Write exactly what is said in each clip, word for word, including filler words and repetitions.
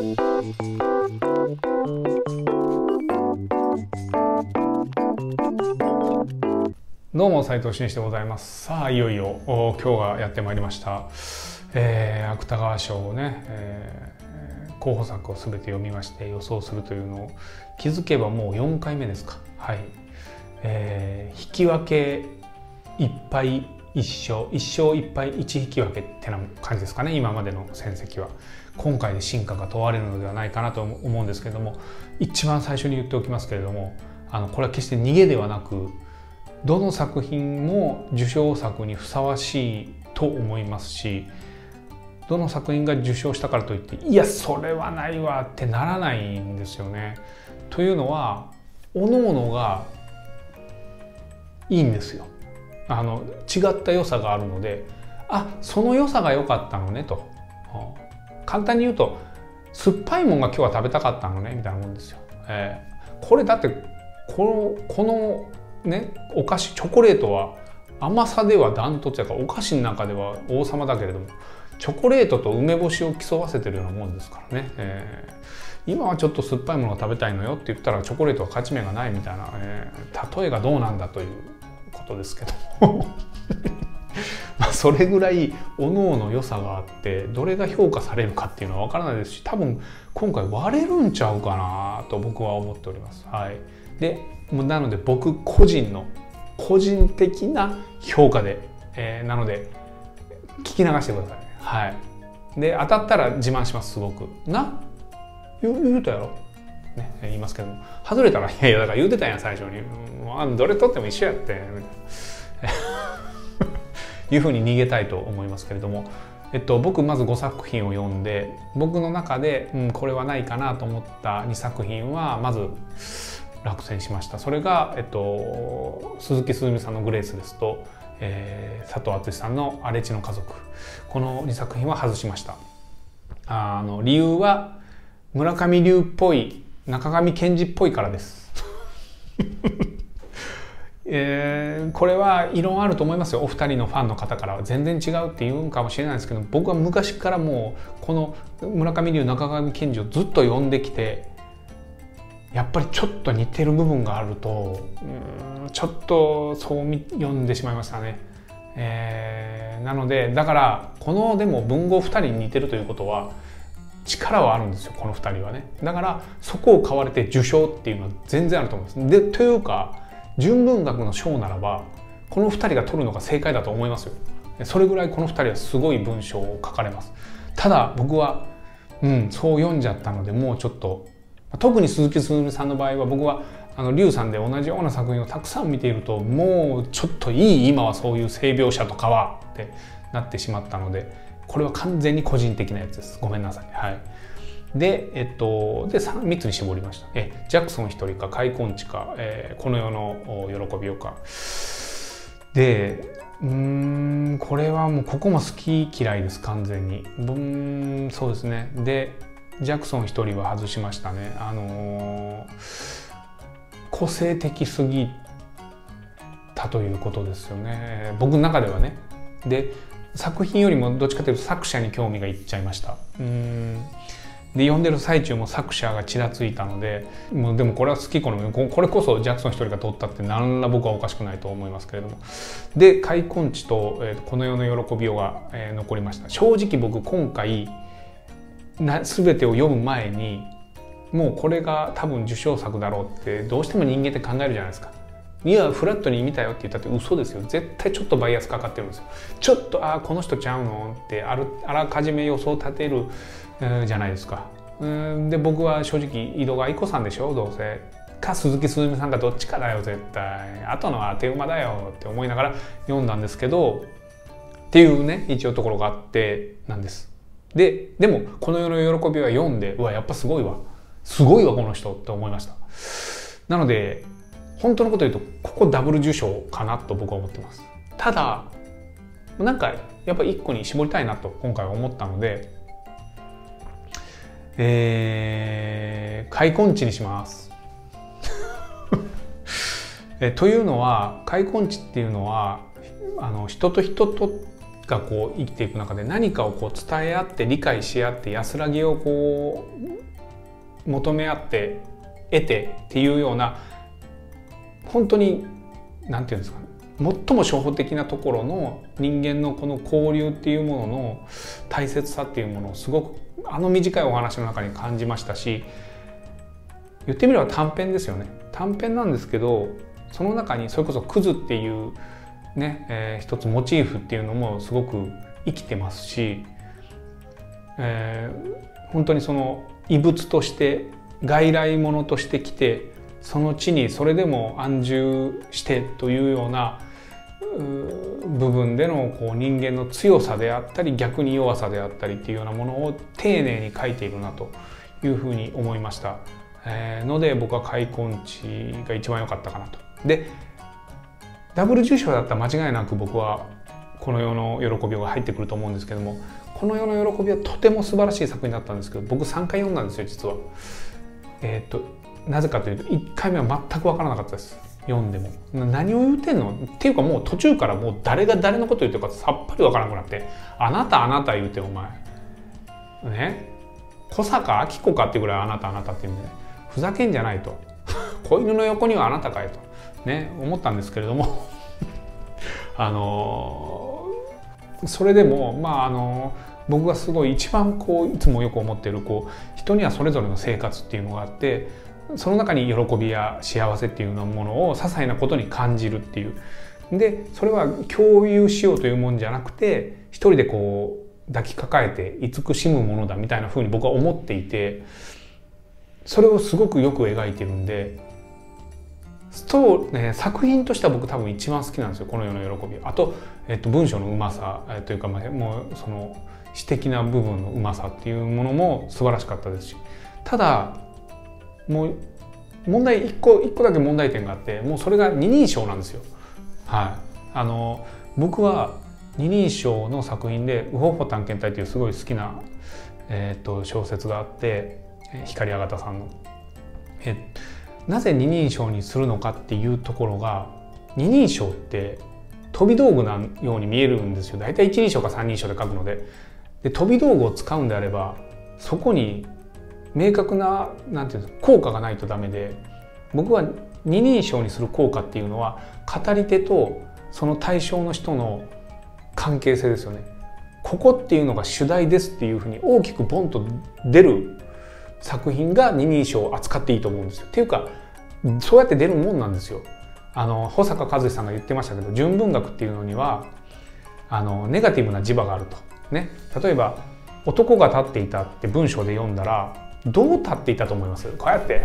どうも斉藤慎一でございます。さあいよいよ今日がやってまいりました、えー、芥川賞をね、えー、候補作を全て読みまして予想するというのを気づけばもうよんかいめですか。はい、えー、引き分けいっぱいいっ勝いっ勝いっ敗いち引き分けってな感じですかね。今までの戦績は今回で進化が問われるのではないかなと思うんですけれども、一番最初に言っておきますけれども、あのこれは決して逃げではなく、どの作品も受賞作にふさわしいと思いますし、どの作品が受賞したからといっていやそれはないわってならないんですよね。というのは各々がいいんですよ。あの違った良さがあるので、あその良さが良かったのねと、簡単に言うと酸っぱいもんが今日は食べたかったのねみたいなもんですよ。えー、これだってこのこのね、お菓子チョコレートは甘さではダントツやから、お菓子の中では王様だけれども、チョコレートと梅干しを競わせてるようなもんですからね。えー、今はちょっと酸っぱいものが食べたいのよって言ったらチョコレートは勝ち目がないみたいな、えー、例えがどうなんだということですけどまあそれぐらい各々良さがあって、どれが評価されるかっていうのは分からないですし、多分今回割れるんちゃうかなと僕は思っております。はい、でなので僕個人の個人的な評価で、えー、なので聞き流してください。はい、で当たったら自慢します。すごくな言う、言うたやろ、ね、言いますけども、外れたらいやいやだから言うてたんや最初に、もうどれ取っても一緒やってみたいないうふうに逃げたいと思いますけれども、えっと、僕まずごさく品を読んで、僕の中で、うん、これはないかなと思ったにさく品はまず落選しました。それが、えっと、鈴木すずみさんのグレースですと、えー、佐藤厚さんの荒地の家族、このにさく品は外しました。あの理由は村上龍っぽい、中上健二っぽいからですえー、これは異論あると思いますよ。お二人のファンの方からは全然違うって言うんかもしれないですけど、僕は昔からもうこの村上龍中上健二をずっと読んできて、やっぱりちょっと似てる部分があると、うん、ちょっとそう読んでしまいましたね。えー、なのでだからこのでも文豪ふたりに似てるということは力はあるんですよ、このふたりはね。だからそこを買われて受賞っていうのは全然あると思います。でというか純文学の賞ならばこのふたりが取るのが正解だと思いますよ。それぐらいこのふたりはすごい文章を書かれます。ただ僕は、うん、そう読んじゃったので、もうちょっと特に鈴木すずみさんの場合は、僕はあの龍さんで同じような作品をたくさん見ていると、もうちょっといい今はそういう性描写とかはってなってしまったので、これは完全に個人的なやつです。ごめんなさい。はい。で、えっと、で 3, みっつに絞りました。えジャクソン一人か開墾地か、えー、この世の喜びよかで、うーんこれはもうここも好き嫌いです、完全に。うんそうですね。でジャクソン一人は外しましたね。あのー、個性的すぎたということですよね、僕の中ではね。で作品よりもどっちかというと作者に興味がいっちゃいました。うんで読んでる最中も作者がちらついたので、もうでもこれは好き好み、これこそジャクソン一人が取ったって何ら僕はおかしくないと思いますけれども。で開墾地と、えー、この世の喜びよが、えー、残りました。正直僕今回な全てを読む前にもうこれが多分受賞作だろうってどうしても人間って考えるじゃないですか。いやフラットに見たよって言ったって嘘ですよ。絶対ちょっとバイアスかかってるんですよ。ちょっとああこの人ちゃうのってあるあらかじめ予想立てる、えー、じゃないですか。うんで僕は正直井戸川愛子さんでしょ、どうせか鈴木すずみさんかどっちかだよ絶対、あとのは当て馬だよって思いながら読んだんですけどっていうね一応ところがあってなんです。ででもこの世の喜びは読んで、うわやっぱすごいわすごいわこの人って思いました。なので本当のこと言うとここダブル受賞かなと僕は思ってます。ただなんかやっぱりいっこに絞りたいなと今回は思ったので、えー、開墾地にしますえというのは開墾地っていうのはあの人と人とがこう生きていく中で何かをこう伝え合って理解し合って安らぎをこう求め合って得てっていうような本当に何て言うんですかね、最も初歩的なところの人間のこの交流っていうものの大切さっていうものをすごくあの短いお話の中に感じましたし、言ってみれば短編ですよね。短編なんですけどその中にそれこそクズっていうね、えー、一つモチーフっていうのもすごく生きてますし、えー、本当にその異物として外来物として来てその地にそれでも安住してというような部分でのこう人間の強さであったり逆に弱さであったりっていうようなものを丁寧に書いているなというふうに思いました、えー、ので僕は開墾地が一番良かったかなと。でダブル受賞だったら間違いなく僕はこの世の喜びが入ってくると思うんですけども、この世の喜びはとても素晴らしい作品だったんですけど僕さんかい読んだんですよ実は。えっとなぜかというといっかいめは全く分からなかったです。読んでも何を言うてんのっていうかもう途中からもう誰が誰のこと言ってるかさっぱり分からなくなって、あなたあなた言うてお前ね小坂明子かっていうぐらいあなたあなたって言うんで、ね、ふざけんじゃないと子犬の横にはあなたかいとね思ったんですけれどもあのー、それでもまああのー、僕がすごい一番こういつもよく思っているこう人にはそれぞれの生活っていうのがあってその中に喜びや幸せっていうようなものを些細なことに感じるっていうでそれは共有しようというもんじゃなくて一人でこう抱きかかえて慈しむものだみたいな風に僕は思っていて、それをすごくよく描いてるんでストー、ね、作品としては僕多分一番好きなんですよこの世の喜び。あと、えっと、文章のうまさ、えというか、まあ、もうその詩的な部分のうまさっていうものも素晴らしかったですし、ただもう問題一個一個だけ問題点があって、もうそれが二人称なんですよ。はい、あの僕は二人称の作品で「ウホッホ探検隊」というすごい好きな、えー、と小説があって光あがたさんの。えなぜ二人称にするのかっていうところが、二人称って飛び道具なように見えるんですよ。大体一人称か三人称で書くので。で飛び道具を使うんであればそこに明確ななんていうの効果がないとダメで、僕は二人称にする効果っていうのは語り手とその対象の人の関係性ですよね。ここっていうのが主題ですっていうふうに大きくボンと出る作品が二人称を扱っていいと思うんですよ。っていうかそうやって出るもんなんですよ。あの保坂和志さんが言ってましたけど、純文学っていうのにはあのネガティブな磁場があるとね。例えば男が立っていたって文章で読んだらどう立っていたと思います？こうやって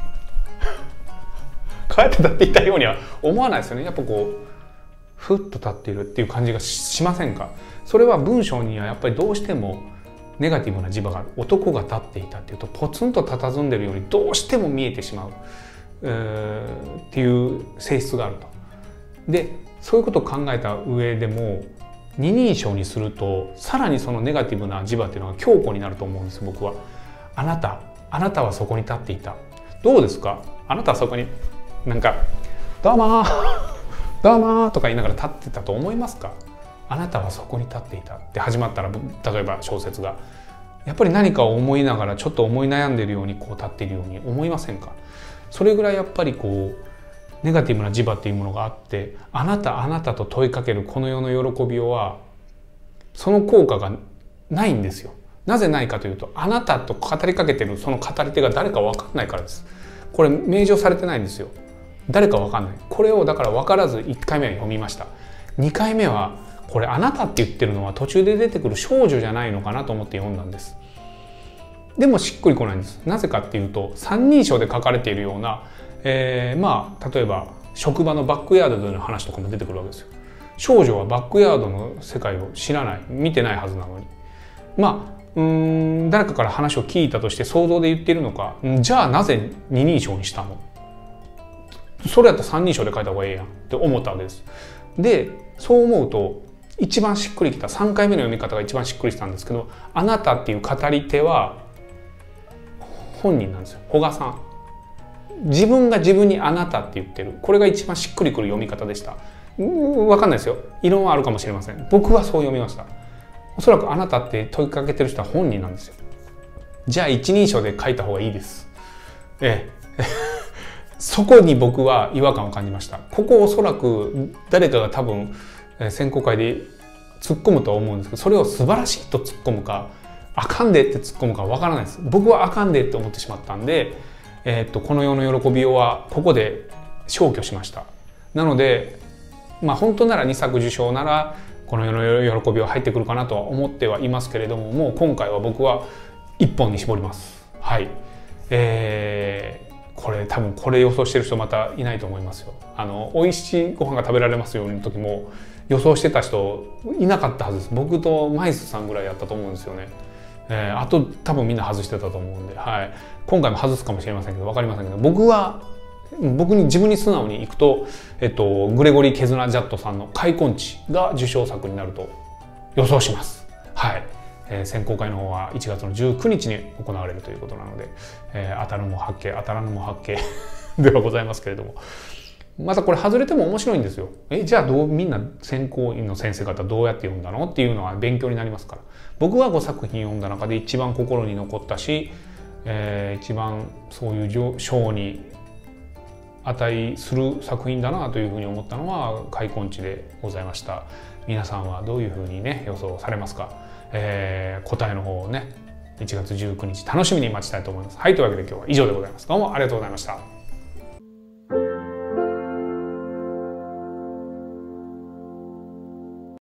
こうやって立っていたようには思わないですよね。やっぱこうふっと立っているっていう感じがしませんか？それは文章にはやっぱりどうしてもネガティブな磁場がある。男が立っていたっていうとポツンと佇んでるようにどうしても見えてしまう、えー、っていう性質があると。でそういうことを考えた上でも二人称にするとさらにそのネガティブな磁場っていうのが強固になると思うんです。僕はあなたあなたはそこに立っていた。どうですか？あなたはそこになんかどうもどうもとか言いながら立ってたと思いますか？あなたはそこに立っていたって始まったら、例えば小説がやっぱり何かを思いながらちょっと思い悩んでいるようにこう立っているように思いませんか？それぐらいやっぱりこうネガティブな磁場っていうものがあって、あなたあなたと問いかけるこの世の喜びはその効果がないんですよ。なぜないかというと、あなたと語りかけてるその語り手が誰か分かんないからです。これ明示されてないんですよ。誰か分かんない。これをだから分からずいっかいめは読みました。にかいめはこれあなたって言ってるのは途中で出てくる少女じゃないのかなと思って読んだんです。でもしっくりこないんです。なぜかっていうと三人称で書かれているような、えー、まあ例えば職場のバックヤードでの話とかも出てくるわけですよ。少女はバックヤードの世界を知らない、見てないはずなのに、まあうーん誰かから話を聞いたとして想像で言っているのか、じゃあなぜ二人称にしたの？それやったら三人称で書いた方がええやんって思ったわけです。でそう思うと一番しっくりきたさんかいめの読み方が一番しっくりしたんですけど、あなたっていう語り手は本人なんですよ。古賀さん。自分が自分にあなたって言ってる。これが一番しっくりくる読み方でした。 分かんないですよ。異論はあるかもしれません。僕はそう読みました。おそらくあなたって問いかけてる人は本人なんですよ。じゃあ一人称で書いた方がいいです。ええそこに僕は違和感を感じました。ここおそらく誰かが多分選考会で突っ込むとは思うんですけど、それを素晴らしいと突っ込むかあかんでって突っ込むかわからないです。僕はあかんでって思ってしまったんで、えー、っとこの世の喜びをはここで消去しました。なのでまあ本当ならにさく受賞ならこの世の喜びは入ってくるかなとは思ってはいますけれども、もう今回は僕はいっぽんに絞ります。はい、えーこれ多分これ予想してる人またいないと思いますよ。あの美味しいご飯が食べられますようにの時も予想してた人いなかったはずです。僕とマイスさんぐらいやったと思うんですよね。えー、あと多分みんな外してたと思うんで、はい、今回も外すかもしれませんけど分かりませんけど、僕は僕に自分に素直にいくと、えっと、グレゴリー・ケズナ・ジャットさんの「開墾地」が受賞作になると予想します。はい、えー、選考会の方はいちがつのじゅうくにちに行われるということなので、えー、当たるも八景当たらぬも八景ではございますけれども、またこれ外れても面白いんですよ。えじゃあどうみんな選考員の先生方どうやって読んだのっていうのは勉強になりますから。僕はごさく品読んだ中で一番心に残ったし、えー、一番そういう賞に値する作品だなというふうに思ったのは開墾地でございました。皆さんはどういうふうにね予想されますか？えー、答えの方をねいちがつじゅうくにち楽しみに待ちたいと思います。はい、というわけで今日は以上でございます。どうもありがとうございました。